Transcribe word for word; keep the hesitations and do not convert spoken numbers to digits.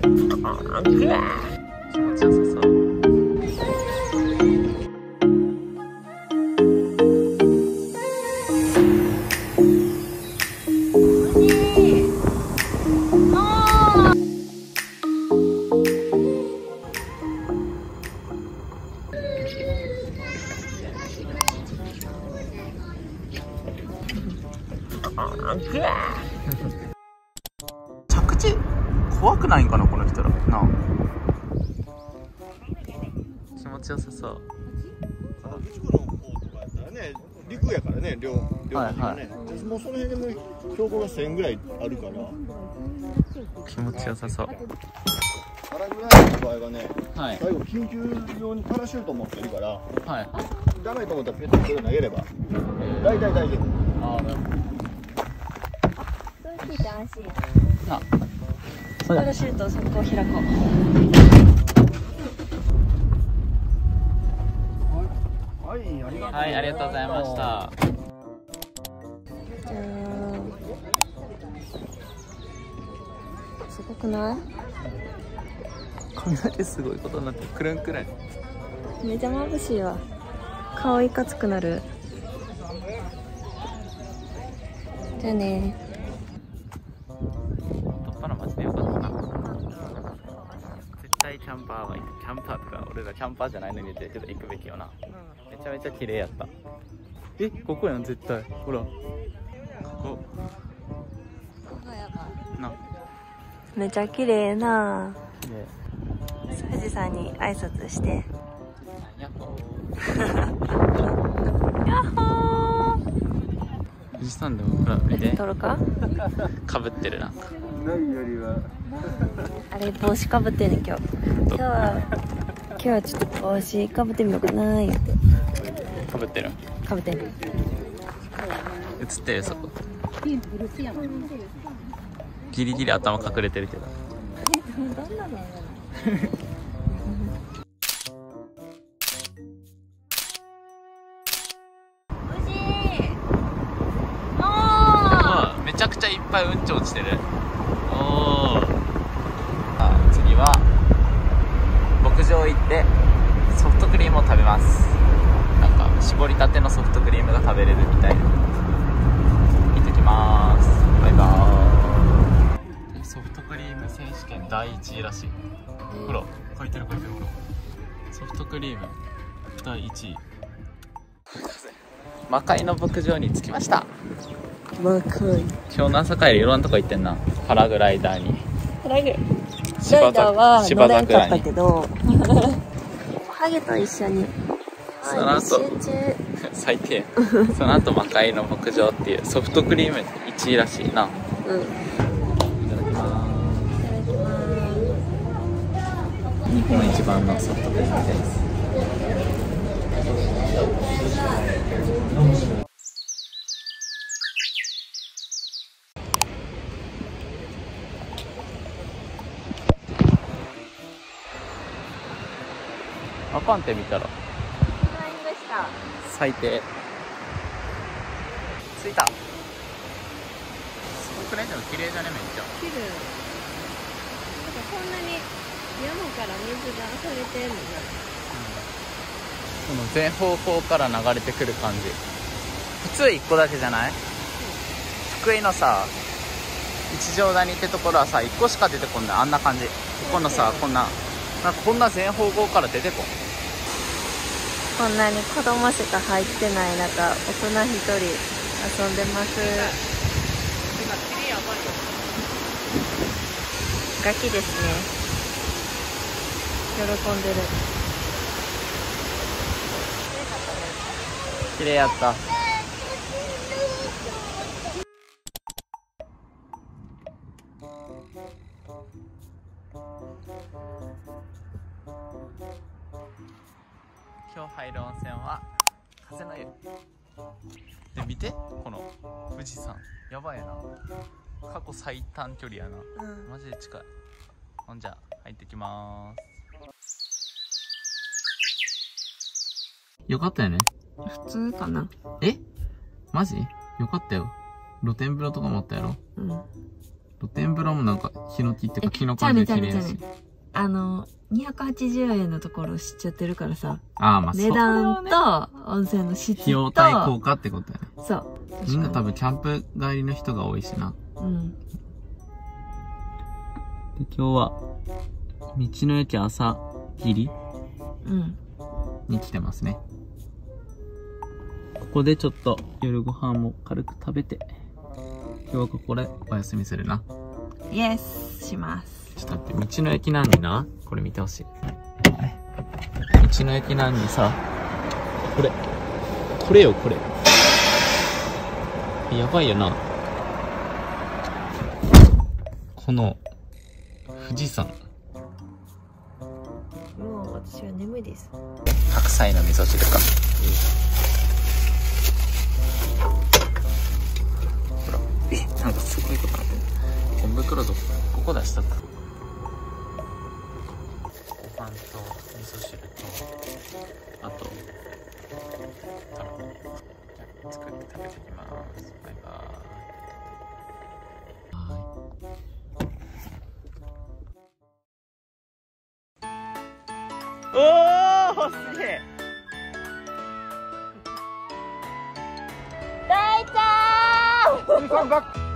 気持ちよさそう。着地怖くないんかなこの人らなあ。気持ちよさそう。 富士湖の方とかやったらね、陸やからね、両両端がね、はいはい、もうその辺でも標高がせんぐらいあるから気持ちよさそう。 パラグライダーの場合はね、はい、最後緊急用にパラシュート持ってるから、はい、ダメと思ったらペットボトル投げれば大体大丈夫。ああ、なるほど。 そう聞いて安心や。 あ、 パラシュートそこを開こう。 はい、ありがとう。 はい、ありがとうございました。 じゃあすごくない？ 雷すごいことになってくるんくらい。 めっちゃ眩しいわ。顔いかつくなる。じゃあね。 突破のマジでよかったな。絶対キャンパーは行く。キャンパーとか俺らキャンパーじゃないのに言ってるけど行くべきよな。めちゃめちゃ綺麗やった。え、ここやん絶対。ほらここな。 めっちゃ綺麗な。 綺麗。 富士山に挨拶して。 やっほー。やっほー。 富士山でもほら見て。 撮るか？ かぶってるな。 ないよりは。 あれ帽子かぶってんねん今日。今日は今日はちょっと帽子かぶってみようかなー言って。 かぶってる。 かぶってん。 映ってるそこ。ギリギリ頭隠れてるけど。 どんなの？ めちゃくちゃいっぱいうんち落ちてる。おー。次は牧場行ってソフトクリームを食べます。なんか絞りたてのソフトクリームが食べれるみたいで行ってきます。バイバーイ。ソフトクリーム選手権だいいちいらしい。ほら書いてる書いてる。ほらソフトクリームだいいちい。魔界の牧場に着きました。 魔界。 今日の朝帰りいろんなとこ行ってんな。パラグライダーに。 パラグライダーは乗れんかったけどハゲと一緒に。 その後最低。その後魔界の牧場っていうソフトクリームいちいらしいな。うん。いただきます。日本一番のソフトクリームです。あかんって見たら最低。着いた。すごくない？でも綺麗じゃね。めっちゃ綺麗。なんかこんなに山から水が溢れてんのね。 この全方向から流れてくる感じ。普通いっこだけじゃない？福井のさ一乗谷ってところはさいっこしか出てこんない。あんな感じ。ここのさこんななんかこんな全方向から出てこん。 こんなに子供しか入ってない中大人一人遊んでます。ガキですね。喜んでる。 綺麗やった。今日入る温泉は風の湯で、見てこの富士山やばいな。過去最短距離やな、うん、マジで近い。ほんじゃ入ってきまーす。よかったよね。 普通かな。 えマジよかったよ。露天風呂とかもあったやろ。うん。 露天風呂もなんかヒノキってか木の感じで綺麗だし。 あのにひゃくはちじゅうえんのところ知っちゃってるからさ。 ああ、まあ値段と温泉の質と費用対効果ってことだよね。 そう。 みんな多分キャンプ帰りの人が多いしな。 うん。 で今日は道の駅朝霧うんに来てますね。ここでちょっと夜ご飯も軽く食べて、今日はここでお休みするな。 イエスします。 ちょっと待って、道の駅なんにな、これ見てほしい。道の駅なんにさ、これこれよ、これやばいよな。この富士山。 もう私は眠いです。 白菜の味噌汁か。ほら、え、なんかすごいことなってる。ゴミ袋どこ、ここ出しとく。ご飯と味噌汁と、あと卵。じゃあ作って食べていきます。バイバーイ。はい。おー、すげえ。 大ちゃん。